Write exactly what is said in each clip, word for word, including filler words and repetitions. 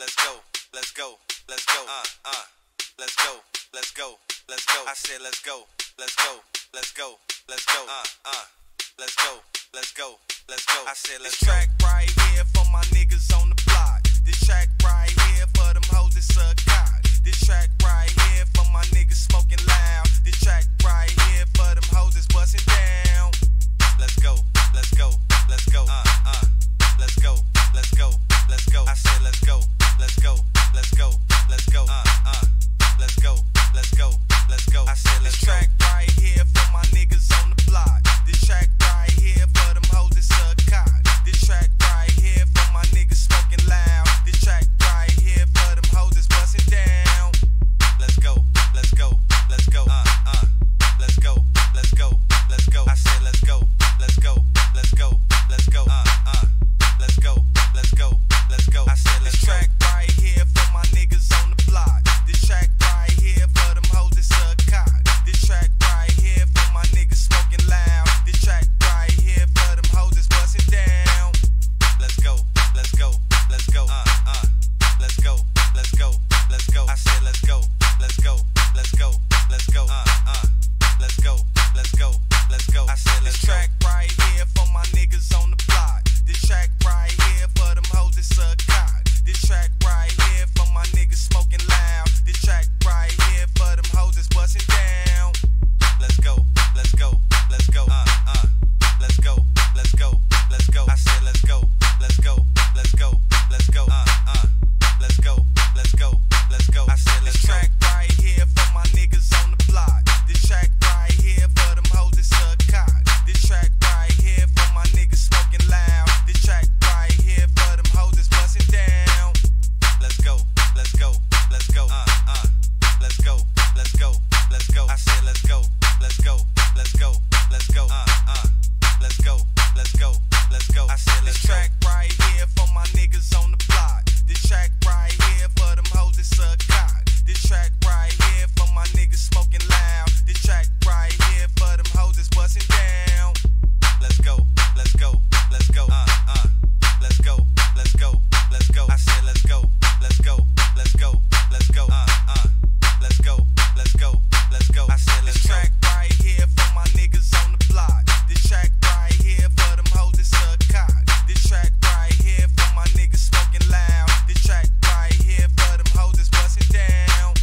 let's go, let's go, let's go, uh, uh, let's go, let's go, let's go. I said let's go, let's go, let's go, let's go, uh, uh, let's go, let's go, let's go. I said let's go. This track right here for my niggas on the block. This track right here for them hoes that suck cock. This track right here for my niggas smoking loud. This track right here for them hoes that's busting down. Let's go, let's go, let's go, uh, uh, let's go, let's go, let's go. I said let's go, let's go, let's go, let's go, uh, uh, let's go, let's go, let's go. I said let's go. This track right here for my niggas on the block. This track right here for them hoes that suck cock. This track right here for my niggas smoking loud. This track right here for them hoes that's busting down. Let's go, let's go, let's go, uh, uh, let's go, let's go, let's go. I said let's go, let's go, let's go, let's go, uh, uh, let's go, let's go, let's go. I said let's go. This track right here for my niggas on the block. This track right here for them hoes that suck cock. This track right here for my niggas smoking loud. This track right here for them hoes that's busting down. Let's go, let's go, let's go, uh, uh, let's go, let's go, let's go. I said let's go, let's go, let's go, let's go, uh, uh, let's go, let's go, let's go. I said let's go. This track right here for my niggas on the block. This track right here for them hoes that suck cock. This track right here for my niggas smoking loud. This track right here for them hoes that's busting down. Let's go, let's go, let's go, uh, uh, let's go, let's go, let's go. I said let's go, let's go, let's go, let's go, uh, uh, let's go, let's go, let's go. I said let's go. This track right here for my niggas on the block. This track right here for them hoes that suck cock. This track right here for my niggas smoking loud. This track right here for them hoes that's busting down. Let's go, let's go, let's go, uh, uh, let's go, let's go, let's go. I said let's go, let's go, let's go, let's go, uh, uh, let's go, let's go, let's go. I said let's go. This track right here for my niggas on the block. This track right here for them hoes that suck cock. This track right here for my niggas smoking loud. This track right here for them hoes that's busting down. Let's go, let's go, let's go, uh, uh, let's go, let's go, let's go. I said let's go, let's go, let's go, let's go, uh, uh, let's go, let's go, let's go. I said let's go. This track right here for my niggas on the block. This track right here for them hoes that suck cock. This track right here for my niggas smoking loud. This track right here for them hoes that's busting down.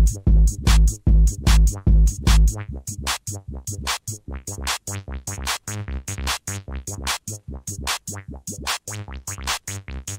We'll be right back.